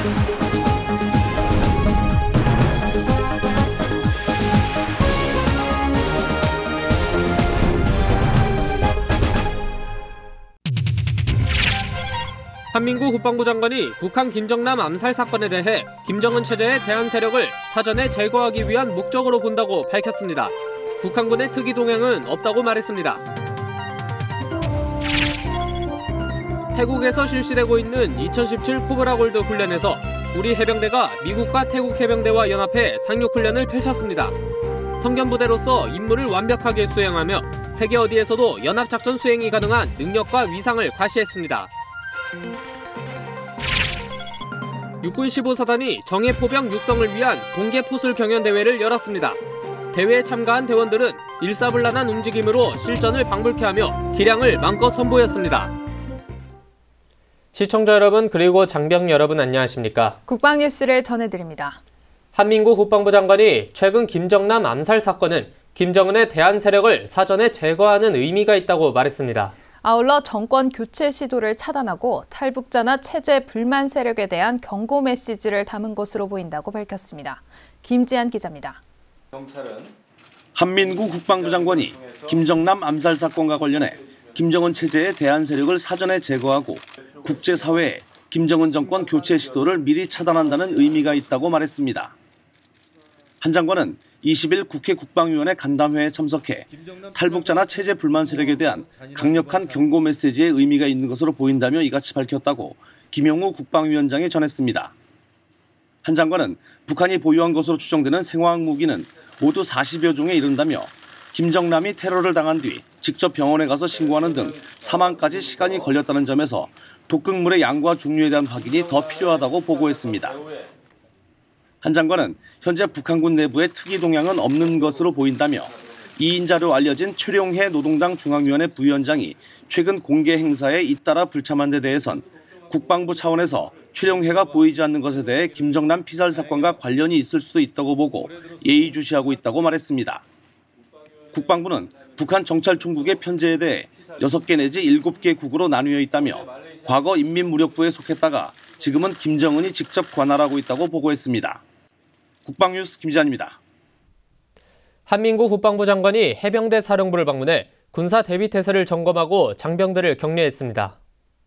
한민구 국방부 장관이 북한 김정남 암살 사건에 대해 김정은 체제의 대안 세력을 사전에 제거하기 위한 목적으로 본다고 밝혔습니다. 북한군의 특이 동향은 없다고 말했습니다. 태국에서 실시되고 있는 2017 코브라 골드 훈련에서 우리 해병대가 미국과 태국 해병대와 연합해 상륙훈련을 펼쳤습니다. 성견부대로서 임무를 완벽하게 수행하며 세계 어디에서도 연합작전 수행이 가능한 능력과 위상을 과시했습니다. 육군 15사단이 정예포병 육성을 위한 동계포술 경연대회를 열었습니다. 대회에 참가한 대원들은 일사불란한 움직임으로 실전을 방불케 하며 기량을 마음껏 선보였습니다. 시청자 여러분 그리고 장병 여러분 안녕하십니까? 국방뉴스를 전해드립니다. 한민구 국방부 장관이 최근 김정남 암살 사건은 김정은의 대안 세력을 사전에 제거하는 의미가 있다고 말했습니다. 아울러 정권 교체 시도를 차단하고 탈북자나 체제 불만 세력에 대한 경고 메시지를 담은 것으로 보인다고 밝혔습니다. 김지한 기자입니다. 한민구 국방부 장관이 김정남 암살 사건과 관련해 김정은 체제의 대안 세력을 사전에 제거하고 국제사회에 김정은 정권 교체 시도를 미리 차단한다는 의미가 있다고 말했습니다. 한 장관은 20일 국회 국방위원회 간담회에 참석해 탈북자나 체제 불만 세력에 대한 강력한 경고 메시지의 의미가 있는 것으로 보인다며 이같이 밝혔다고 김영우 국방위원장이 전했습니다. 한 장관은 북한이 보유한 것으로 추정되는 생화학 무기는 모두 40여 종에 이른다며 김정남이 테러를 당한 뒤 직접 병원에 가서 신고하는 등 사망까지 시간이 걸렸다는 점에서 독극물의 양과 종류에 대한 확인이 더 필요하다고 보고했습니다. 한 장관은 현재 북한군 내부에 특이 동향은 없는 것으로 보인다며 2인자로 알려진 최룡해 노동당 중앙위원회 부위원장이 최근 공개 행사에 잇따라 불참한 데 대해선 국방부 차원에서 최룡해가 보이지 않는 것에 대해 김정남 피살 사건과 관련이 있을 수도 있다고 보고 예의주시하고 있다고 말했습니다. 국방부는 북한 정찰총국의 편제에 대해 6개 내지 7개 국으로 나뉘어 있다며 과거 인민무력부에 속했다가 지금은 김정은이 직접 관할하고 있다고 보고했습니다. 국방뉴스 김지한입니다. 한민구 국방부 장관이 해병대 사령부를 방문해 군사 대비 태세를 점검하고 장병들을 격려했습니다.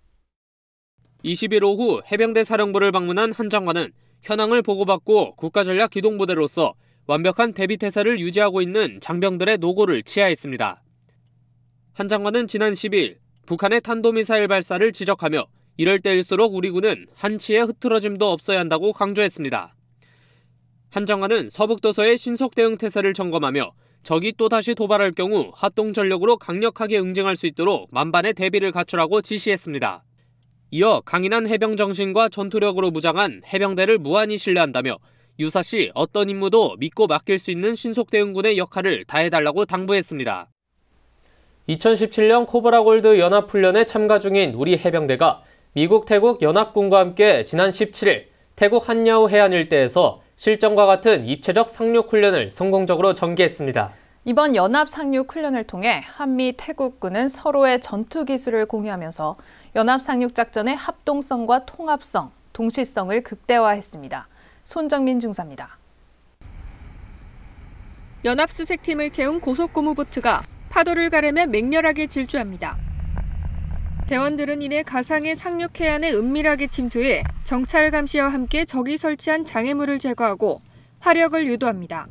20일 오후 해병대 사령부를 방문한 한 장관은 현황을 보고받고 국가전략기동부대로서 완벽한 대비 태세를 유지하고 있는 장병들의 노고를 치하했습니다. 한 장관은 지난 10일 북한의 탄도미사일 발사를 지적하며 이럴 때일수록 우리 군은 한치의 흐트러짐도 없어야 한다고 강조했습니다. 한 장관은 서북도서의 신속 대응 태세를 점검하며 적이 또다시 도발할 경우 합동전력으로 강력하게 응징할 수 있도록 만반의 대비를 갖추라고 지시했습니다. 이어 강인한 해병 정신과 전투력으로 무장한 해병대를 무한히 신뢰한다며 유사시 어떤 임무도 믿고 맡길 수 있는 신속대응군의 역할을 다해달라고 당부했습니다. 2017년 코브라 골드 연합훈련에 참가 중인 우리 해병대가 미국, 태국 연합군과 함께 지난 17일 태국 한야우 해안 일대에서 실전과 같은 입체적 상륙훈련을 성공적으로 전개했습니다. 이번 연합 상륙 훈련을 통해 한미 태국군은 서로의 전투 기술을 공유하면서 연합 상륙 작전의 합동성과 통합성, 동시성을 극대화했습니다. 손정민 중사입니다. 연합 수색팀을 태운 고속고무보트가 파도를 가르며 맹렬하게 질주합니다. 대원들은 이내 가상의 상륙 해안에 은밀하게 침투해 정찰 감시와 함께 적이 설치한 장애물을 제거하고 화력을 유도합니다.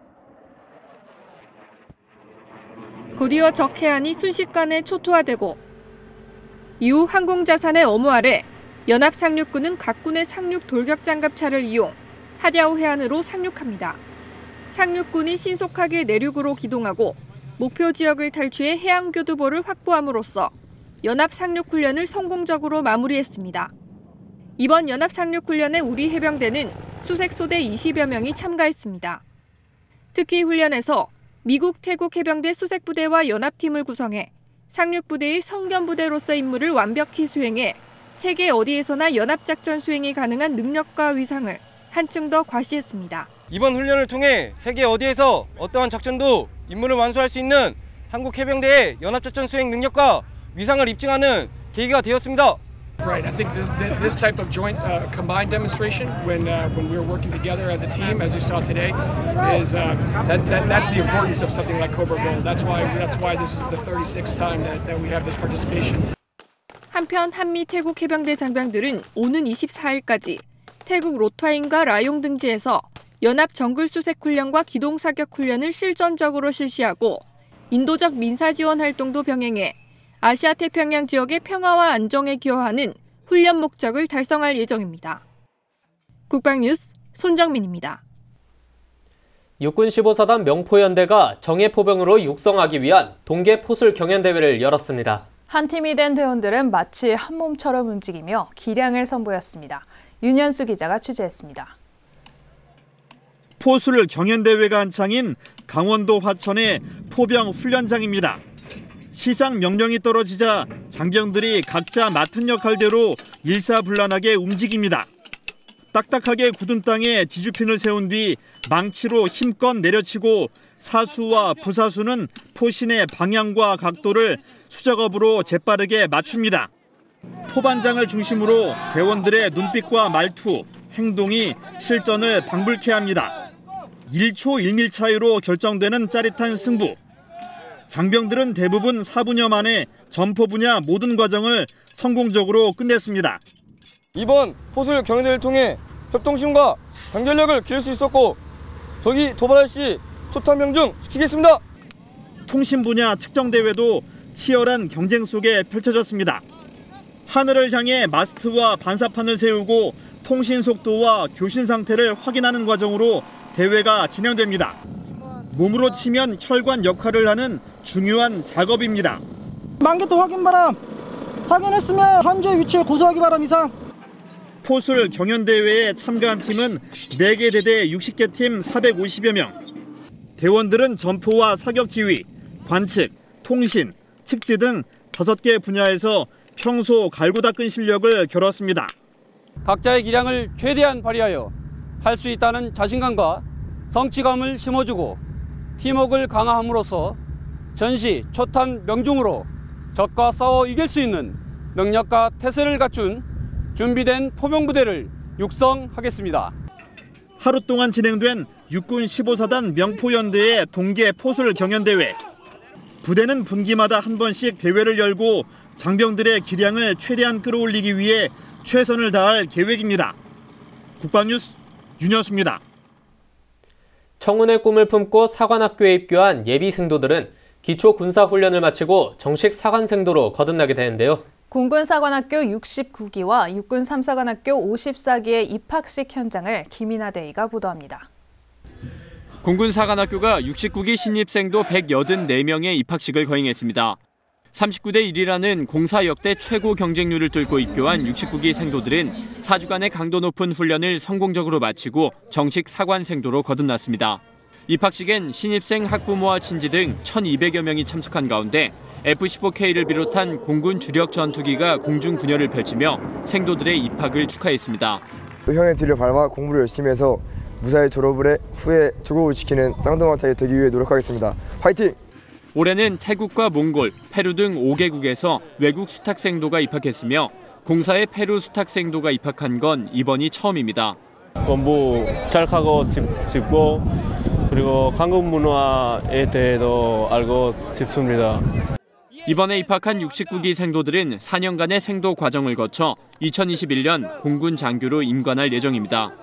곧이어 적 해안이 순식간에 초토화되고 이후 항공자산의 엄호 아래 연합 상륙군은 각 군의 상륙 돌격 장갑차를 이용 하랴우 해안으로 상륙합니다. 상륙군이 신속하게 내륙으로 기동하고 목표 지역을 탈취해 해양 교두보를 확보함으로써 연합 상륙 훈련을 성공적으로 마무리했습니다. 이번 연합 상륙 훈련에 우리 해병대는 수색소대 20여 명이 참가했습니다. 특히 훈련에서 미국, 태국 해병대 수색부대와 연합팀을 구성해 상륙부대의 성견부대로서 임무를 완벽히 수행해 세계 어디에서나 연합작전 수행이 가능한 능력과 위상을 한층 더 과시했습니다. 이번 훈련을 통해 세계 어디에서 어떠한 작전도 임무를 완수할 수 있는 한국 해병대의 연합작전 수행 능력과 위상을 입증하는 계기가 되었습니다. Right. I think this type of joint combined demonstration when we were working together as a team, as you saw today, is that's the importance of something like Cobra Gold. That's why this is the 36th time that we have this participation. 한편 한미 태국 해병대 장병들은 오는 24일까지 태국 로타인과 라용 등지에서 연합 정글 수색 훈련과 기동 사격 훈련을 실전적으로 실시하고 인도적 민사 지원 활동도 병행해 아시아 태평양 지역의 평화와 안정에 기여하는 훈련 목적을 달성할 예정입니다. 국방뉴스 손정민입니다. 육군 15사단 명포연대가 정예포병으로 육성하기 위한 동계 포술 경연대회를 열었습니다. 한 팀이 된 대원들은 마치 한 몸처럼 움직이며 기량을 선보였습니다. 윤현수 기자가 취재했습니다. 포술 경연대회가 한창인 강원도 화천의 포병 훈련장입니다. 시장 명령이 떨어지자 장병들이 각자 맡은 역할대로 일사불란하게 움직입니다. 딱딱하게 굳은 땅에 지주핀을 세운 뒤 망치로 힘껏 내려치고 사수와 부사수는 포신의 방향과 각도를 수작업으로 재빠르게 맞춥니다. 포반장을 중심으로 대원들의 눈빛과 말투, 행동이 실전을 방불케 합니다. 1초 1밀 차이로 결정되는 짜릿한 승부. 장병들은 대부분 4분여 만에 점포 분야 모든 과정을 성공적으로 끝냈습니다. 이번 포술 경연대회를 통해 협동심과 단결력을 기를 수 있었고 덕이 도발할 시 초탄명중 시키겠습니다. 통신 분야 측정대회도 치열한 경쟁 속에 펼쳐졌습니다. 하늘을 향해 마스트와 반사판을 세우고 통신 속도와 교신 상태를 확인하는 과정으로 대회가 진행됩니다. 몸으로 치면 혈관 역할을 하는 중요한 작업입니다. 만개토 확인 바람. 확인했으면 현재 위치에 고소하기 바람 이상. 포술 경연대회에 참가한 팀은 4개 대대 60개 팀 450여 명. 대원들은 점포와 사격 지휘, 관측, 통신, 측지 등 5개 분야에서 평소 갈고 닦은 실력을 겨뤘습니다. 각자의 기량을 최대한 발휘하여 할 수 있다는 자신감과 성취감을 심어주고 팀워크를 강화함으로써 전시 초탄 명중으로 적과 싸워 이길 수 있는 능력과 태세를 갖춘 준비된 포병부대를 육성하겠습니다. 하루 동안 진행된 육군 15사단 명포연대의 동계 포술 경연대회. 부대는 분기마다 한 번씩 대회를 열고 장병들의 기량을 최대한 끌어올리기 위해 최선을 다할 계획입니다. 국방뉴스 윤여수입니다. 청운의 꿈을 품고 사관학교에 입교한 예비생도들은 기초군사훈련을 마치고 정식 사관생도로 거듭나게 되는데요. 공군사관학교 69기와 육군 3사관학교 54기의 입학식 현장을 김인하 대위가 보도합니다. 공군사관학교가 69기 신입생도 184명의 입학식을 거행했습니다. 39대 1이라는 공사 역대 최고 경쟁률을 뚫고 입교한 69기 생도들은 4주간의 강도 높은 훈련을 성공적으로 마치고 정식 사관생도로 거듭났습니다. 입학식엔 신입생 학부모와 친지 등 1,200여 명이 참석한 가운데 F-15K를 비롯한 공군 주력 전투기가 공중 분열을 펼치며 생도들의 입학을 축하했습니다. 형의 뒤를 밟아 공부를 열심히 해서 무사히 졸업을 해 후에 조국을 지키는 쌍둥이차이 되기 위해 노력하겠습니다. 화이팅! 올해는 태국과 몽골, 페루 등 5개국에서 외국 수탁생도가 입학했으며 공사의 페루 수탁생도가 입학한 건 이번이 처음입니다. 공부 잘 하고 싶고 그리고 한국 문화에 대해서 알고 싶습니다. 이번에 입학한 69기 생도들은 4년간의 생도 과정을 거쳐 2021년 공군 장교로 임관할 예정입니다.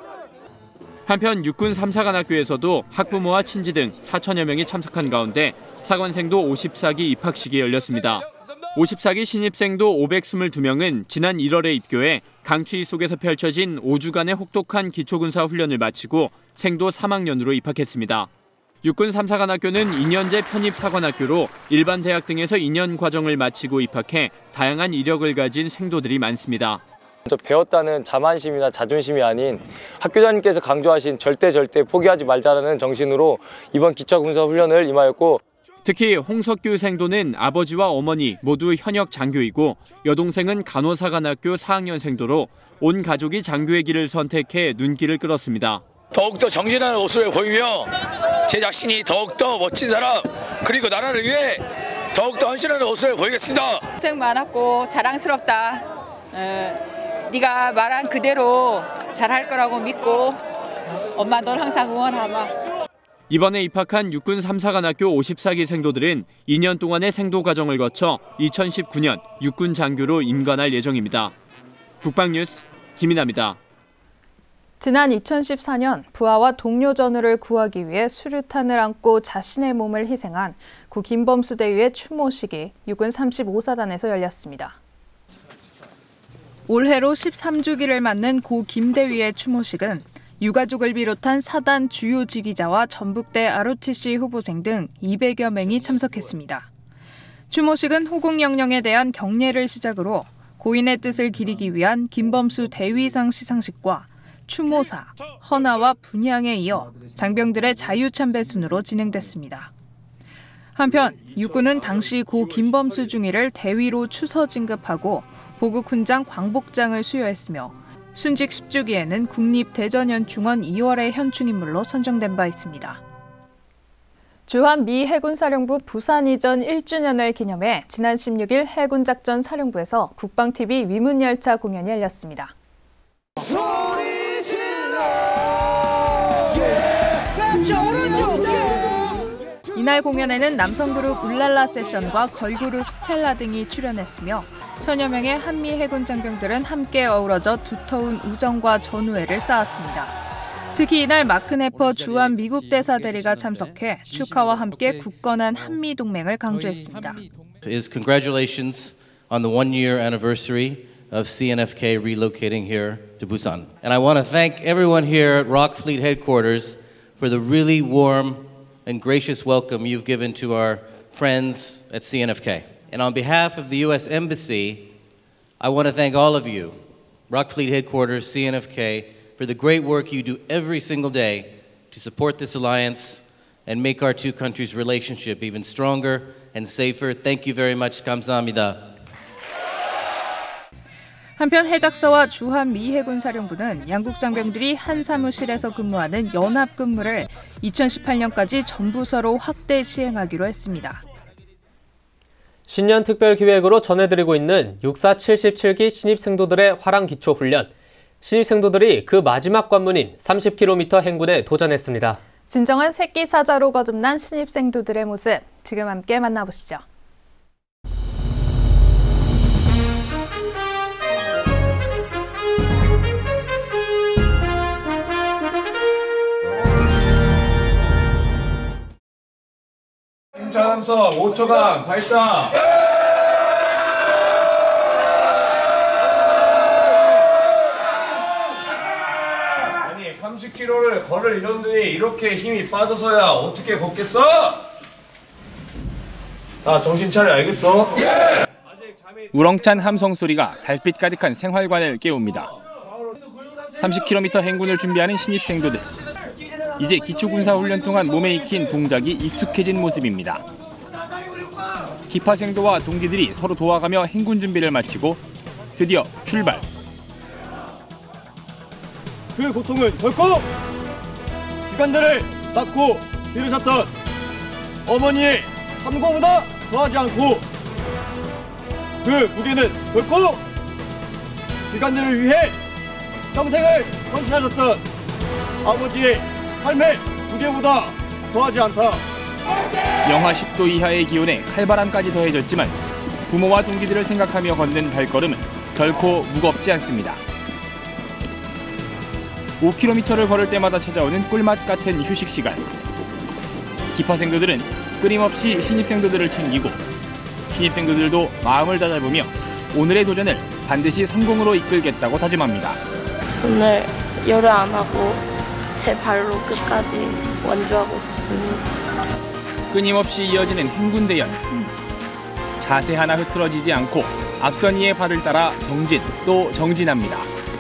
한편 육군 3사관학교에서도 학부모와 친지 등 4천여 명이 참석한 가운데 사관생도 54기 입학식이 열렸습니다. 54기 신입생도 522명은 지난 1월에 입교해 강추위 속에서 펼쳐진 5주간의 혹독한 기초군사 훈련을 마치고 생도 3학년으로 입학했습니다. 육군 3사관학교는 2년제 편입사관학교로 일반 대학 등에서 2년 과정을 마치고 입학해 다양한 이력을 가진 생도들이 많습니다. 배웠다는 자만심이나 자존심이 아닌 학교장님께서 강조하신 절대 포기하지 말자라는 정신으로 이번 기초군사훈련을 임하였고, 특히 홍석규 생도는 아버지와 어머니 모두 현역 장교이고 여동생은 간호사관학교 4학년 생도로 온 가족이 장교의 길을 선택해 눈길을 끌었습니다. 더욱더 정진하는 모습을 보이며 제 자신이 더욱더 멋진 사람 그리고 나라를 위해 더욱더 헌신하는 모습을 보이겠습니다. 고생 많았고 자랑스럽다. 네가 말한 그대로 잘할 거라고 믿고 엄마 널 항상 응원하마. 이번에 입학한 육군 3사관학교 54기 생도들은 2년 동안의 생도 과정을 거쳐 2019년 육군 장교로 임관할 예정입니다. 국방뉴스 김인아입니다. 지난 2014년 부하와 동료 전우를 구하기 위해 수류탄을 안고 자신의 몸을 희생한 고 김범수 대위의 추모식이 육군 35사단에서 열렸습니다. 올해로 13주기를 맞는 고 김대위의 추모식은 유가족을 비롯한 사단 주요 지휘자와 전북대 ROTC 후보생 등 200여 명이 참석했습니다. 추모식은 호국영령에 대한 경례를 시작으로 고인의 뜻을 기리기 위한 김범수 대위상 시상식과 추모사, 헌화와 분향에 이어 장병들의 자유참배 순으로 진행됐습니다. 한편 육군은 당시 고 김범수 중위를 대위로 추서 진급하고 보국훈장 광복장을 수여했으며 순직 10주기에는 국립대전연충원 2월의 현충인물로 선정된 바 있습니다. 주한 미 해군사령부 부산 이전 1주년을 기념해 지난 16일 해군작전 사령부에서 국방TV 위문열차 공연이 열렸습니다. 이날 공연에는 남성그룹 울랄라 세션과 걸그룹 스텔라 등이 출연했으며 천여 명의 한미 해군 장병들은 함께 어우러져 두터운 우정과 전우애를 쌓았습니다. 특히 이날 마크 네퍼 주한 미국 대사 대리가 참석해 축하와 함께 굳건한 한미 동맹을 강조했습니다. Congratulations on the 1-year anniversary of CNFK relocating here to Busan. And I want to thank everyone here at Rock Fleet Headquarters for the really warm and gracious welcome you've given to our friends at CNFK. And on behalf of the U.S. Embassy, I want to thank all of you, Rock Fleet Headquarters, CNFK, for the great work you do every single day to support this alliance and make our two countries' relationship even stronger and safer. Thank you very much. 감사합니다. 한편 해작서와 주한 미 해군사령부는 양국 장병들이 한 사무실에서 근무하는 연합 근무를 2018년까지 전부서로 확대 시행하기로 했습니다. 신년 특별 기획으로 전해드리고 있는 육사 77기 신입생도들의 화랑기초훈련. 신입생도들이 그 마지막 관문인 30km 행군에 도전했습니다. 진정한 새끼 사자로 거듭난 신입생도들의 모습, 지금 함께 만나보시죠. 인차함서 5초간 발사! 아니 30km를 걸을 이런들이 이렇게 힘이 빠져서야 어떻게 걷겠어? 다 정신 차려 알겠어? 우렁찬 함성 소리가 달빛 가득한 생활관을 깨웁니다. 30km 행군을 준비하는 신입생도들. 이제 기초군사훈련 동안 몸에 익힌 동작이 익숙해진 모습입니다. 기파생도와 동기들이 서로 도와가며 행군 준비를 마치고 드디어 출발. 그 고통을 결코 기관들을 낳고 기르셨던 어머니의 삼고보다 더하지 않고 그 무게는 결코 기관들을 위해 평생을 헌신하셨던 아버지의 삶의 무게보다 더하지 않다. 영하 10도 이하의 기온에 칼바람까지 더해졌지만 부모와 동기들을 생각하며 걷는 발걸음은 결코 무겁지 않습니다. 5km를 걸을 때마다 찾아오는 꿀맛 같은 휴식 시간. 기파생도들은 끊임없이 신입생도들을 챙기고 신입생도들도 마음을 다잡으며 오늘의 도전을 반드시 성공으로 이끌겠다고 다짐합니다. 오늘 열을 안 하고 제 발로 끝까지 완주하고 싶습니다. 끊임없이 이어지는 행군대연. 자세 하나 흐트러지지 않고 앞선 이의 발을 따라 정진 또 정진합니다.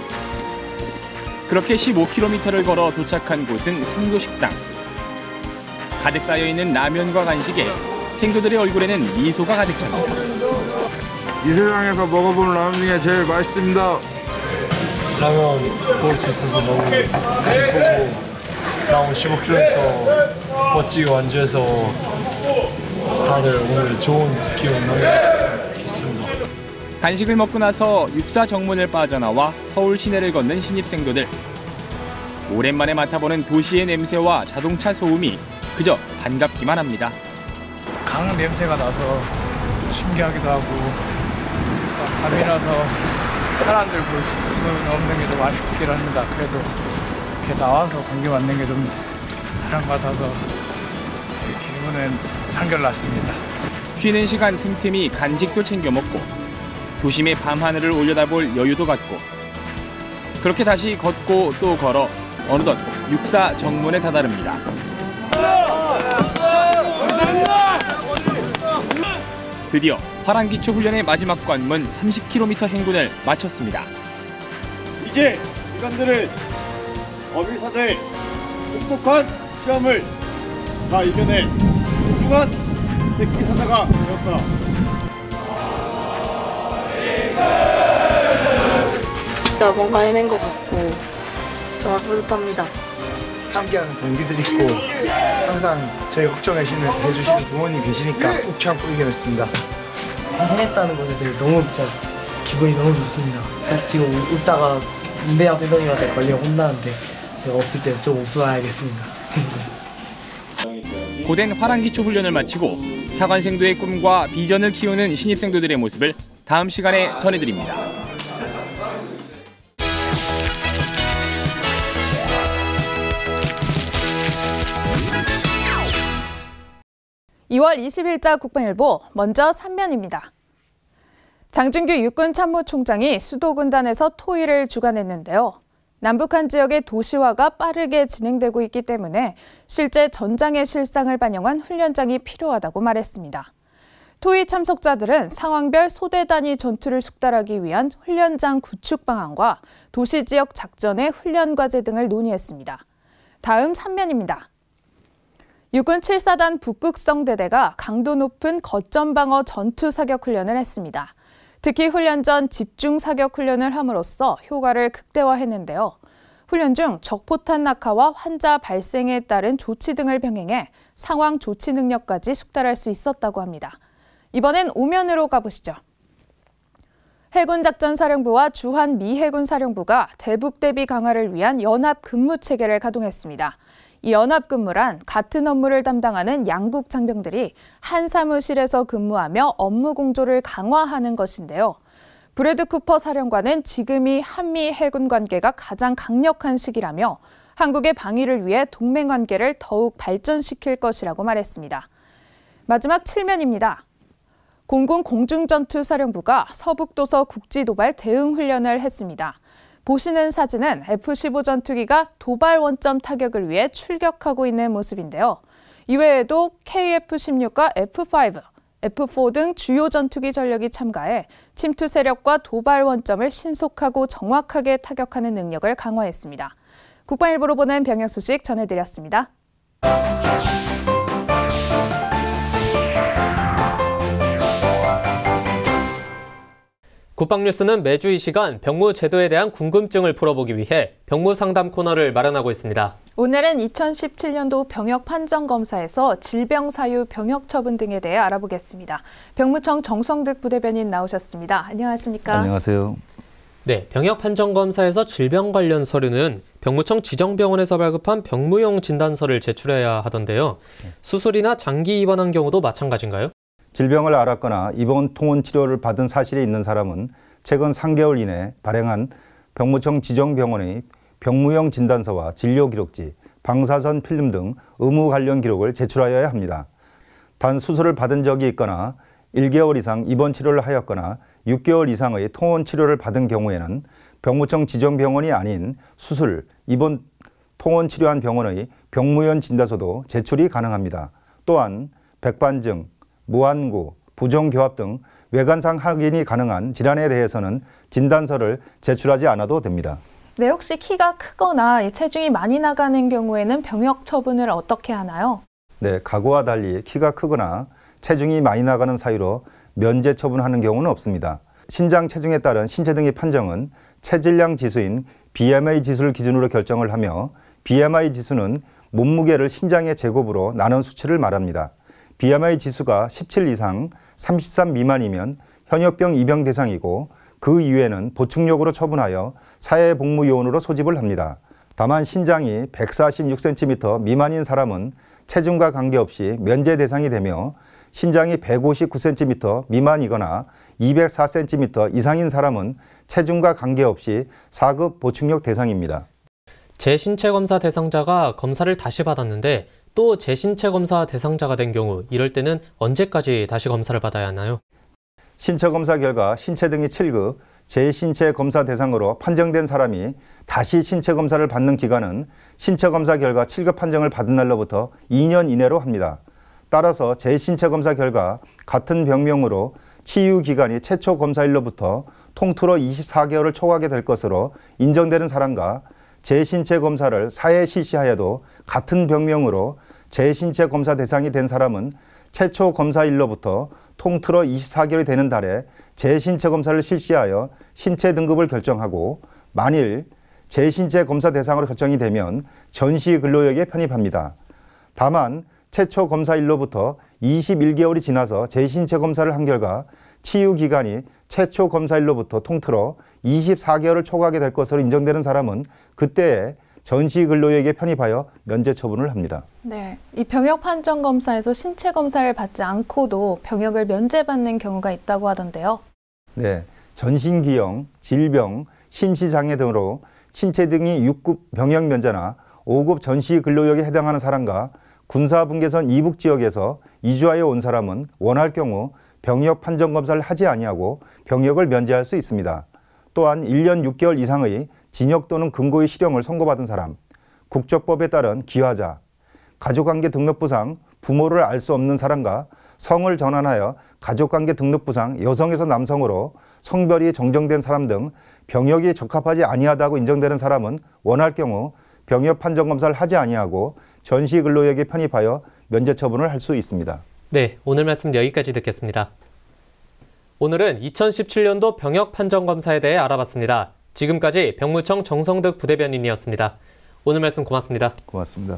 그렇게 15km를 걸어 도착한 곳은 생도식당. 가득 쌓여있는 라면과 간식에 생도들의 얼굴에는 미소가 가득 찹니다. 이 세상에서 먹어본 라면 중에 제일 맛있습니다. 라면 먹을 수 있어서 너무 기쁘고 남은 15km 멋지게 완주해서 다들 오늘 좋은 기운 남겨주셨습니다. 간식을 먹고 나서 육사 정문을 빠져나와 서울 시내를 걷는 신입생도들. 오랜만에 맡아보는 도시의 냄새와 자동차 소음이 그저 반갑기만 합니다. 강한 냄새가 나서 신기하기도 하고 밤이라서 사람들 볼 수는 없는 게 좀 아쉽긴 합니다. 그래도 이렇게 나와서 공기 맞는 게 좀 다른 것 같아서 기분은 한결났습니다. 쉬는 시간 틈틈이 간식도 챙겨 먹고 도심의 밤하늘을 올려다볼 여유도 갖고 그렇게 다시 걷고 또 걸어 어느덧 육사 정문에 다다릅니다. 드디어 화랑기초 훈련의 마지막 관문 30km 행군을 마쳤습니다. 이제 기관들은 어휘사자의 똑똑한 시험을 다 이겨내 훌륭한 새끼사자가 되었다. 진짜 뭔가 해낸 것 같고 정말 뿌듯합니다. 함께하는 동기들 있고 항상 제 걱정해주시는 부모님 계시니까 꼭 참고 이겨냈습니다. 해냈다는 것에 대해 너무 진짜 기분이 너무 좋습니다. 진짜 지금 웃다가 군대장 선생님한테 걸려 혼나는데 제가 없을 때 좀 웃어야겠습니다. 고된 화랑기초 훈련을 마치고 사관생도의 꿈과 비전을 키우는 신입생도들의 모습을 다음 시간에 전해드립니다. 2월 20일자 국방일보 먼저 3면입니다. 장준규 육군참모총장이 수도군단에서 토의를 주관했는데요. 남북한 지역의 도시화가 빠르게 진행되고 있기 때문에 실제 전장의 실상을 반영한 훈련장이 필요하다고 말했습니다. 토의 참석자들은 상황별 소대 단위 전투를 숙달하기 위한 훈련장 구축 방안과 도시 지역 작전의 훈련 과제 등을 논의했습니다. 다음 3면입니다. 육군 7사단 북극성대대가 강도 높은 거점방어 전투 사격 훈련을 했습니다. 특히 훈련 전 집중 사격 훈련을 함으로써 효과를 극대화했는데요. 훈련 중 적포탄 낙하와 환자 발생에 따른 조치 등을 병행해 상황 조치 능력까지 숙달할 수 있었다고 합니다. 이번엔 5면으로 가보시죠. 해군작전사령부와 주한미해군사령부가 대북 대비 강화를 위한 연합 근무 체계를 가동했습니다. 이 연합근무란 같은 업무를 담당하는 양국 장병들이 한 사무실에서 근무하며 업무 공조를 강화하는 것인데요. 브래드 쿠퍼 사령관은 지금이 한미 해군 관계가 가장 강력한 시기라며 한국의 방위를 위해 동맹 관계를 더욱 발전시킬 것이라고 말했습니다. 마지막 7면입니다. 공군 공중전투사령부가 서북도서 국지도발 대응훈련을 했습니다. 보시는 사진은 F-15 전투기가 도발 원점 타격을 위해 출격하고 있는 모습인데요. 이외에도 KF-16과 F-5, F-4 등 주요 전투기 전력이 참가해 침투 세력과 도발 원점을 신속하고 정확하게 타격하는 능력을 강화했습니다. 국방일보로 보낸 병역 소식 전해드렸습니다. 국방뉴스는 매주 이 시간 병무 제도에 대한 궁금증을 풀어보기 위해 병무 상담 코너를 마련하고 있습니다. 오늘은 2017년도 병역 판정 검사에서 질병 사유, 병역 처분 등에 대해 알아보겠습니다. 병무청 정성득 부대변인 나오셨습니다. 안녕하십니까? 안녕하세요. 네, 병역 판정 검사에서 질병 관련 서류는 병무청 지정병원에서 발급한 병무용 진단서를 제출해야 하던데요. 수술이나 장기 입원한 경우도 마찬가지인가요? 질병을 앓았거나 입원 통원 치료를 받은 사실이 있는 사람은 최근 3개월 이내 발행한 병무청 지정병원의 병무용 진단서와 진료기록지, 방사선 필름 등 의무 관련 기록을 제출하여야 합니다. 단 수술을 받은 적이 있거나 1개월 이상 입원 치료를 하였거나 6개월 이상의 통원 치료를 받은 경우에는 병무청 지정병원이 아닌 수술, 입원, 통원 치료한 병원의 병무용 진단서도 제출이 가능합니다. 또한 백반증, 무한구, 부종교합 등 외관상 확인이 가능한 질환에 대해서는 진단서를 제출하지 않아도 됩니다. 네, 혹시 키가 크거나 체중이 많이 나가는 경우에는 병역 처분을 어떻게 하나요? 네, 과거와 달리 키가 크거나 체중이 많이 나가는 사유로 면제 처분하는 경우는 없습니다. 신장 체중에 따른 신체 등의 판정은 체질량 지수인 BMI 지수를 기준으로 결정을 하며 BMI 지수는 몸무게를 신장의 제곱으로 나눈 수치를 말합니다. BMI 지수가 17 이상 33 미만이면 현역병 입영 대상이고 그 이외에는 보충력으로 처분하여 사회복무요원으로 소집을 합니다. 다만 신장이 146cm 미만인 사람은 체중과 관계없이 면제 대상이 되며 신장이 159cm 미만이거나 204cm 이상인 사람은 체중과 관계없이 4급 보충력 대상입니다. 재신체 검사 대상자가 검사를 다시 받았는데 또 재신체 검사 대상자가 된 경우 이럴 때는 언제까지 다시 검사를 받아야 하나요? 신체 검사 결과 신체 등이 7급, 재신체 검사 대상으로 판정된 사람이 다시 신체 검사를 받는 기간은 신체 검사 결과 7급 판정을 받은 날로부터 2년 이내로 합니다. 따라서 재신체 검사 결과 같은 병명으로 치유 기간이 최초 검사일로부터 통틀어 24개월을 초과하게 될 것으로 인정되는 사람과 재신체 검사를 4회 실시하여도 같은 병명으로 재신체 검사 대상이 된 사람은 최초 검사일로부터 통틀어 24개월이 되는 달에 재신체 검사를 실시하여 신체 등급을 결정하고 만일 재신체 검사 대상으로 결정이 되면 전시 근로역에 편입합니다. 다만 최초 검사일로부터 21개월이 지나서 재신체 검사를 한 결과 치유 기간이 최초 검사일로부터 통틀어 24개월을 초과하게 될 것으로 인정되는 사람은 그때에 전시 근로역에 편입하여 면제 처분을 합니다. 네, 이 병역 판정 검사에서 신체 검사를 받지 않고도 병역을 면제받는 경우가 있다고 하던데요. 네, 전신기형, 질병, 심시장애 등으로 신체 등이 6급 병역 면제나 5급 전시 근로역에 해당하는 사람과 군사분계선 이북 지역에서 이주하여 온 사람은 원할 경우 병역 판정 검사를 하지 아니하고 병역을 면제할 수 있습니다. 또한 1년 6개월 이상의 징역 또는 금고의 실형을 선고받은 사람, 국적법에 따른 기화자, 가족관계 등록부상 부모를 알 수 없는 사람과 성을 전환하여 가족관계 등록부상 여성에서 남성으로 성별이 정정된 사람 등 병역이 적합하지 아니하다고 인정되는 사람은 원할 경우 병역 판정 검사를 하지 아니하고 전시 근로역에 편입하여 면제 처분을 할 수 있습니다. 네, 오늘 말씀 여기까지 듣겠습니다. 오늘은 2017년도 병역 판정 검사에 대해 알아봤습니다. 지금까지 병무청 정성득 부대변인이었습니다. 오늘 말씀 고맙습니다. 고맙습니다.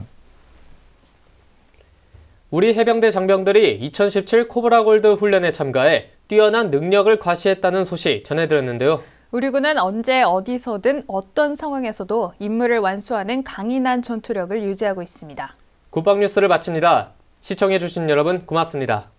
우리 해병대 장병들이 2017 코브라 골드 훈련에 참가해 뛰어난 능력을 과시했다는 소식 전해드렸는데요. 우리 군은 언제 어디서든 어떤 상황에서도 임무를 완수하는 강인한 전투력을 유지하고 있습니다. 국방뉴스를 마칩니다. 시청해주신 여러분 고맙습니다.